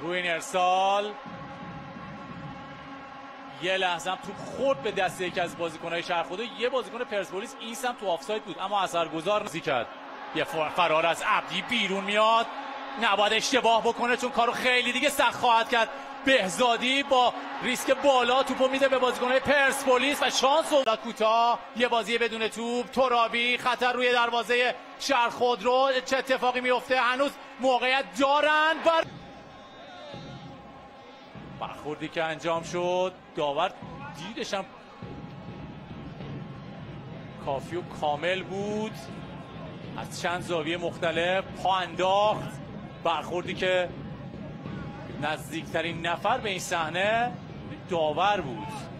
روی این ارسال یه لحظه توپ خورد به دست یکی از بازیکن‌های شهرخوده. یه بازیکن پرسپولیس این سمت تو آفساید بود اما اثرگذار نزدیک کرد. یه فرار از عبدی بیرون میاد، نباید اشتباه بکنه چون کارو خیلی دیگه سخت خواهد کرد. بهزادی با ریسک بالا توپو میده به بازیکن‌های پرسپولیس و شانس و کوتاه. یه بازی بدون توپ، ترابی خطر روی دروازه شهرخودرو. چه اتفاقی میفته؟ هنوز موقعیت دارن. برخوردی که انجام شد داور دیدش هم کافی و کامل بود، از چند زاویه مختلف پا انداخت. برخوردی که نزدیکترین نفر به این صحنه داور بود.